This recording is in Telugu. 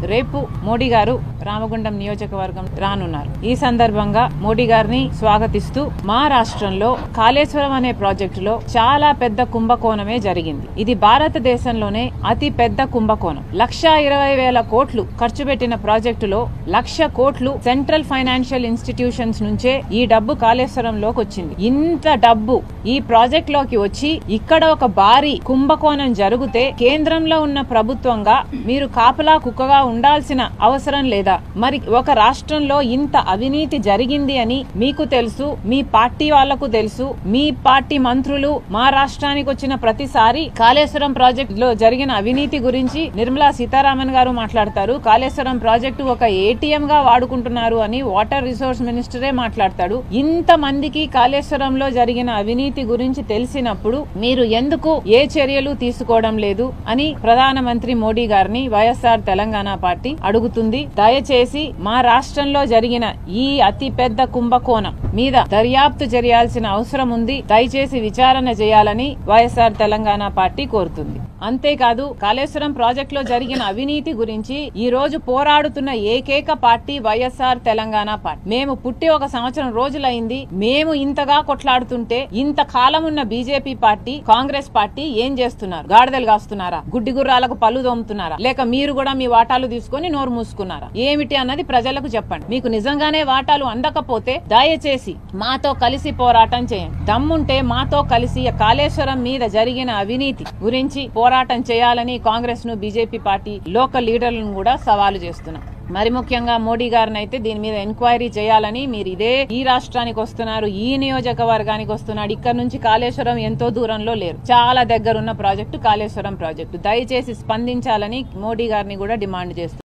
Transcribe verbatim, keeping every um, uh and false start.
రేపు మోడీ గారు రామగుండం నియోజకవర్గం రానున్నారు. ఈ సందర్భంగా మోడీ గారిని స్వాగతిస్తూ మా రాష్ట్రంలో కాళేశ్వరం అనే ప్రాజెక్టులో చాలా పెద్ద కుంభకోణమే జరిగింది. ఇది భారతదేశంలోనే అతి పెద్ద కుంభకోణం. లక్ష ఇరవై వేల కోట్లు ఖర్చు పెట్టిన ప్రాజెక్టులో లక్ష కోట్లు సెంట్రల్ ఫైనాన్షియల్ ఇన్స్టిట్యూషన్స్ నుంచే ఈ డబ్బు కాళేశ్వరంలోకి వచ్చింది. ఇంత డబ్బు ఈ ప్రాజెక్ట్ లోకి వచ్చి ఇక్కడ ఒక భారీ కుంభకోణం జరిగితే కేంద్రంలో ఉన్న ప్రభుత్వంగా మీరు కాపలా కుక్కగా ఉండాల్సిన అవసరం లేదా? మరి ఒక రాష్ట్రంలో ఇంత అవినీతి జరిగింది అని మీకు తెలుసు, మీ పార్టీ వాళ్లకు తెలుసు. మీ పార్టీ మంత్రులు మా రాష్ట్రానికి వచ్చిన ప్రతిసారి కాళేశ్వరం ప్రాజెక్ట్ లో జరిగిన అవినీతి గురించి నిర్మలా సీతారామన్ గారు మాట్లాడతారు. కాళేశ్వరం ప్రాజెక్టు ఒక ఏటీఎం గా వాడుకుంటున్నారు అని వాటర్ రిసోర్స్ మినిస్టరే మాట్లాడతాడు. ఇంత మందికి కాళేశ్వరంలో జరిగిన అవినీతి గురించి తెలిసినప్పుడు మీరు ఎందుకు ఏ చర్యలు తీసుకోవడం లేదు అని ప్రధానమంత్రి మోడీ గారిని వైఎస్ఆర్ తెలంగాణ పార్టీ అడుగుతుంది. దయచేసి మా రాష్ట్రంలో జరిగిన ఈ అతి పెద్ద కుంభకోణం మీద దర్యాప్తు చేయాల్సిన అవసరం ఉంది. దయచేసి విచారణ చేయాలని వైఎస్ఆర్ తెలంగాణ పార్టీ కోరుతుంది. అంతేకాదు కాళేశ్వరం ప్రాజెక్ట్ లో జరిగిన అవినీతి గురించి ఈ రోజు పోరాడుతున్న ఏకైక పార్టీ వైఎస్ఆర్ తెలంగాణ పార్టీ. మేము పుట్టి ఒక సంవత్సరం రోజులైంది. మేము ఇంతగా కొట్లాడుతుంటే ఇంత కాలం ఉన్న బీజేపీ పార్టీ, కాంగ్రెస్ పార్టీ ఏం చేస్తున్నారు? గాడిదలు కాస్తున్నారా? గుడ్డి గుర్రాలకు పళ్ళు దోముతున్నారా? లేక మీరు కూడా మీ వాటాలు తీసుకుని నోరు మూసుకున్నారా? ఏమిటి అన్నది ప్రజలకు చెప్పండి. మీకు నిజంగానే వాటాలు అందకపోతే దయచేసి మాతో కలిసి పోరాటం చేయండి. దమ్ముంటే మాతో కలిసి కాళేశ్వరం మీద జరిగిన అవినీతి గురించి పోరాటం చేయాలని కాంగ్రెస్ ను, బీజేపీ పార్టీ లోకల్ లీడర్లను కూడా సవాలు చేస్తున్నాం. మరి ముఖ్యంగా మోడీ గారిని అయితే దీని మీద ఎంక్వైరీ చేయాలని, మీరు ఇదే ఈ రాష్ట్రానికి వస్తున్నారు, ఈ నియోజకవర్గానికి వస్తున్నాడు, ఇక్కడ నుంచి కాళేశ్వరం ఎంతో దూరంలో లేరు, చాలా దగ్గరున్న ప్రాజెక్టు కాళేశ్వరం ప్రాజెక్టు. దయచేసి స్పందించాలని మోడీ గారిని కూడా డిమాండ్ చేస్తున్నారు.